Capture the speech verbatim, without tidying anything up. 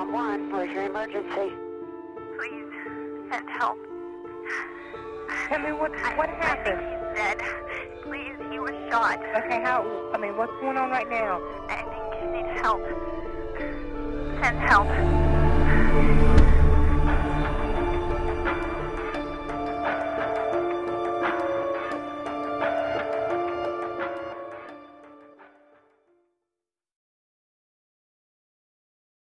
one. Where's your emergency? Please, send help. Tell me what what happened. I think he's dead. Please, he was shot. Okay, how? I mean, what's going on right now? I think he needs help. Send help.